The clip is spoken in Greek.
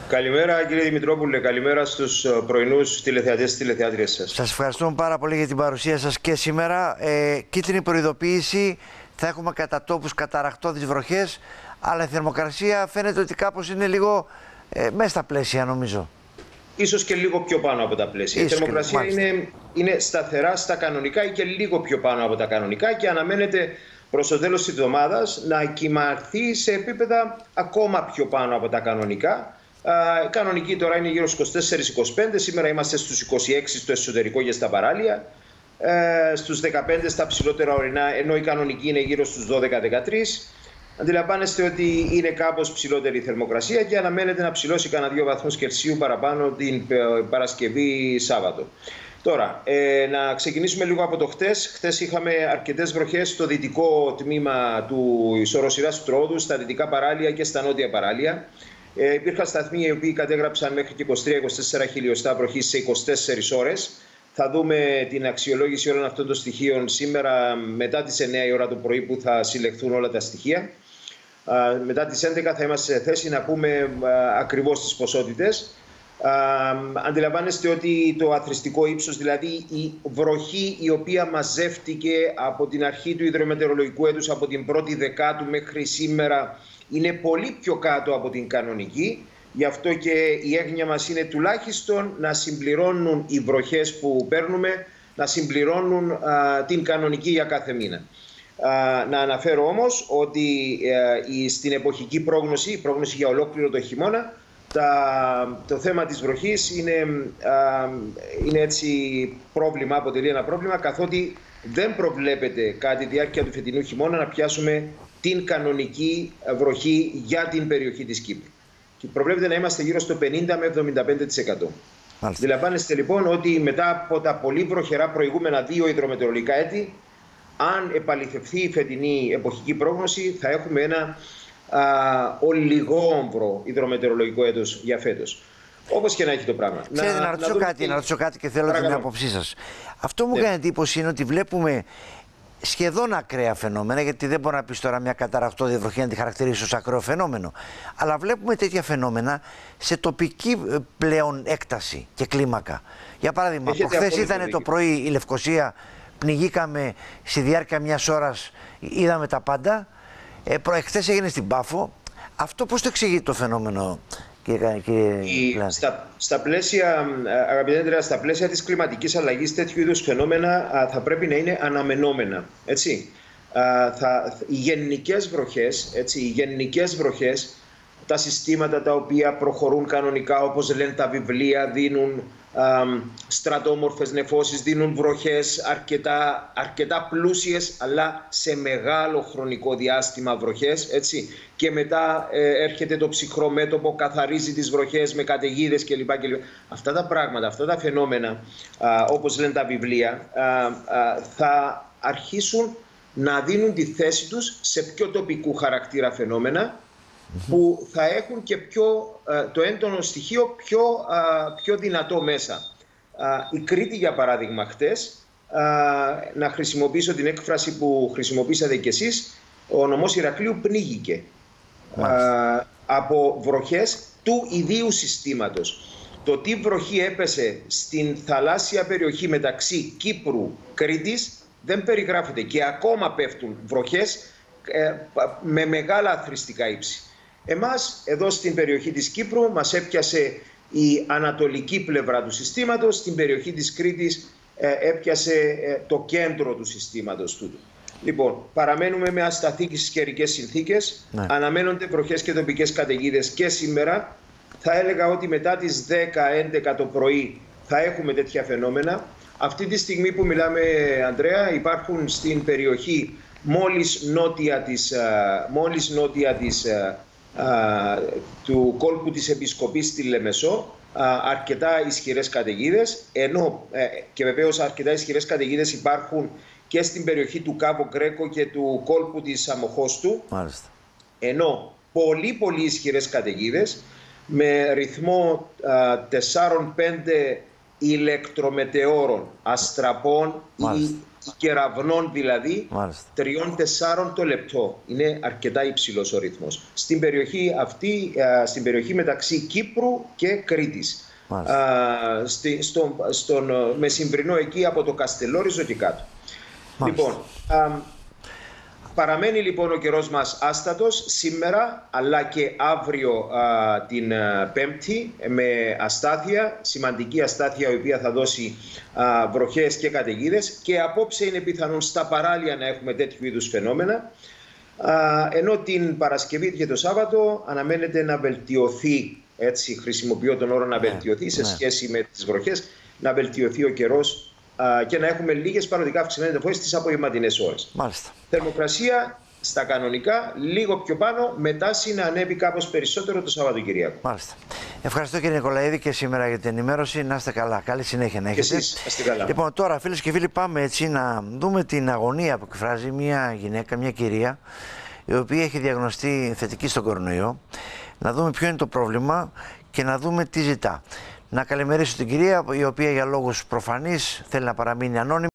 Καλημέρα κύριε Δημητρόπουλε, καλημέρα στους πρωινούς τηλεθεατές και τηλεθεάτριες σας. Σας ευχαριστούμε πάρα πολύ για την παρουσία σας και σήμερα. Κίτρινη προειδοποίηση, θα έχουμε κατά τόπους καταρρακτώδεις βροχές, αλλά η θερμοκρασία φαίνεται ότι κάπως είναι λίγο μέσα στα πλαίσια νομίζω. Ίσως και λίγο πιο πάνω από τα πλαίσια. Η θερμοκρασία είναι σταθερά στα κανονικά ή και λίγο πιο πάνω από τα κανονικά και αναμένεται προς το τέλος της εβδομάδας να κυμανθεί σε επίπεδα ακόμα πιο πάνω από τα κανονικά. Η κανονική τώρα είναι γύρω στους 24-25, σήμερα είμαστε στους 26 στο εσωτερικό και στα παράλια, στους 15 στα ψηλότερα ορεινά, ενώ η κανονική είναι γύρω στους 12-13. Αντιλαμβάνεστε ότι είναι κάπως ψηλότερη η θερμοκρασία και αναμένεται να ψηλώσει κανένα 2 βαθμούς Κελσίου παραπάνω την Παρασκευή Σάββατο. Τώρα, να ξεκινήσουμε λίγο από το χτες. Χτες είχαμε αρκετές βροχές στο δυτικό τμήμα της οροσειράς του Τρόοδου, στα δυτικά παράλια και στα νότια παράλια. Υπήρχαν σταθμοί οι οποίοι κατέγραψαν μέχρι και 23-24 χιλιοστά βροχή σε 24 ώρες. Θα δούμε την αξιολόγηση όλων αυτών των στοιχείων σήμερα μετά τις 9 η ώρα το πρωί που θα συλλεχθούν όλα τα στοιχεία. Μετά τις 11 θα είμαστε σε θέση να πούμε ακριβώς τις ποσότητες. Αντιλαμβάνεστε ότι το αθροιστικό ύψος, δηλαδή η βροχή η οποία μαζεύτηκε από την αρχή του υδρομετεωρολογικού έτους, από την 1η Δεκάτου μέχρι σήμερα, είναι πολύ πιο κάτω από την κανονική. Γι' αυτό και η έγνοια μας είναι τουλάχιστον να συμπληρώνουν οι βροχές που παίρνουμε, να συμπληρώνουν την κανονική για κάθε μήνα. Να αναφέρω όμως ότι στην εποχική πρόγνωση, η πρόγνωση για ολόκληρο το χειμώνα, το θέμα της βροχής είναι έτσι πρόβλημα, αποτελεί ένα πρόβλημα, καθότι δεν προβλέπεται κατά τη διάρκεια του φετινού χειμώνα να πιάσουμε την κανονική βροχή για την περιοχή της Κύπρου. Και προβλέπεται να είμαστε γύρω στο 50 με 75%. Αντιλαμβάνεστε λοιπόν ότι μετά από τα πολύ βροχερά προηγούμενα 2 υδρομετεωρολογικά έτη, αν επαληθευθεί η φετινή εποχική πρόγνωση, θα έχουμε ένα ολιγόμβρο υδρομετεωρολογικό έτος για φέτος. Όπως και να έχει το πράγμα. Ξέρετε, να ρωτήσω κάτι και θέλω την άποψή σας. Αυτό μου κάνει εντύπωση είναι ότι βλέπουμε σχεδόν ακραία φαινόμενα, γιατί δεν μπορώ να πεις τώρα μια καταρρακτώδη βροχή να τη χαρακτηρίσει ως ακραίο φαινόμενο. Αλλά βλέπουμε τέτοια φαινόμενα σε τοπική πλέον έκταση και κλίμακα. Για παράδειγμα, χθες ήταν το πρωί η Λευκοσία, πνιγήκαμε στη διάρκεια μιας ώρας, είδαμε τα πάντα. Χθες έγινε στην Πάφο. Αυτό πώς το εξηγεί το φαινόμενο, στα πλαίσια, αγαπητέ Αντρέα, στα πλαίσια της κλιματικής αλλαγής τέτοιου είδους φαινόμενα θα πρέπει να είναι αναμενόμενα. Έτσι. Οι γενικές βροχές, τα συστήματα τα οποία προχωρούν κανονικά, όπως λένε τα βιβλία, δίνουν στρατόμορφες νεφώσεις, δίνουν βροχές αρκετά πλούσιες, αλλά σε μεγάλο χρονικό διάστημα βροχές, έτσι. Και μετά έρχεται το ψυχρό μέτωπο, καθαρίζει τις βροχές με καταιγίδες κλπ. Αυτά τα πράγματα, αυτά τα φαινόμενα, όπως λένε τα βιβλία, θα αρχίσουν να δίνουν τη θέση τους σε πιο τοπικού χαρακτήρα φαινόμενα, που θα έχουν και το έντονο στοιχείο πιο δυνατό μέσα. Η Κρήτη, για παράδειγμα, χτες, να χρησιμοποιήσω την έκφραση που χρησιμοποίησατε κι εσείς, ο νομός Ηρακλείου πνίγηκε από βροχές του ιδίου συστήματος. Το τι βροχή έπεσε στην θαλάσσια περιοχή μεταξύ Κύπρου και Κρήτης δεν περιγράφεται, και ακόμα πέφτουν βροχές με μεγάλα αθροιστικά ύψη. Εμάς, εδώ στην περιοχή της Κύπρου, μας έπιασε η ανατολική πλευρά του συστήματος, στην περιοχή της Κρήτης έπιασε το κέντρο του συστήματος τούτου. Λοιπόν, παραμένουμε με ασταθείς καιρικές συνθήκες, αναμένονται βροχές και τοπικές καταιγίδες και σήμερα. Θα έλεγα ότι μετά τις 10-11 το πρωί θα έχουμε τέτοια φαινόμενα. Αυτή τη στιγμή που μιλάμε, Ανδρέα, υπάρχουν στην περιοχή μόλις νότια του κόλπου της Επισκοπής στη Λεμεσό αρκετά ισχυρές καταιγίδες, ενώ και βεβαίως αρκετά ισχυρές καταιγίδες υπάρχουν και στην περιοχή του Κάβο Γκρέκο και του κόλπου της Αμοχώστου. Μάλιστα. Ενώ πολύ ισχυρές καταιγίδες με ρυθμό 4-5 ηλεκτρομετεώρων, αστραπών ή κεραυνών δηλαδή, Μάλιστα. 3-4 το λεπτό. Είναι αρκετά υψηλός ο ρυθμός. Στην περιοχή αυτή, στην περιοχή μεταξύ Κύπρου και Κρήτης. Στον μεσημβρινό εκεί από το Καστελόριζο και κάτω. Μάλιστα. Λοιπόν, παραμένει λοιπόν ο καιρός μας άστατος σήμερα, αλλά και αύριο την Πέμπτη, με αστάθεια, σημαντική αστάθεια η οποία θα δώσει βροχές και καταιγίδες, και απόψε είναι πιθανόν στα παράλια να έχουμε τέτοιου είδους φαινόμενα, ενώ την Παρασκευή και το Σάββατο αναμένεται να βελτιωθεί, έτσι χρησιμοποιώ τον όρο να βελτιωθεί σε σχέση με τις βροχές, να βελτιωθεί ο καιρός και να έχουμε λίγες παροδικά αυξημένες νεφώσεις στις απογευματινές ώρες. Μάλιστα. Θερμοκρασία στα κανονικά, λίγο πιο πάνω, μετά να ανέβει κάπως περισσότερο το Σαββατοκυριακό. Μάλιστα. Ευχαριστώ κύριε Νικολαίδη και σήμερα για την ενημέρωση. Να είστε καλά. Καλή συνέχεια να έχετε. Και εσείς, είστε καλά. Λοιπόν, τώρα φίλες και φίλοι, πάμε έτσι να δούμε την αγωνία που εκφράζει μια γυναίκα, μια κυρία, η οποία έχει διαγνωστεί θετική στον κορονοϊό. Να δούμε ποιο είναι το πρόβλημα και να δούμε τι ζητά. Να καλημερίσω την κυρία, η οποία για λόγους προφανείς θέλει να παραμείνει ανώνυμη.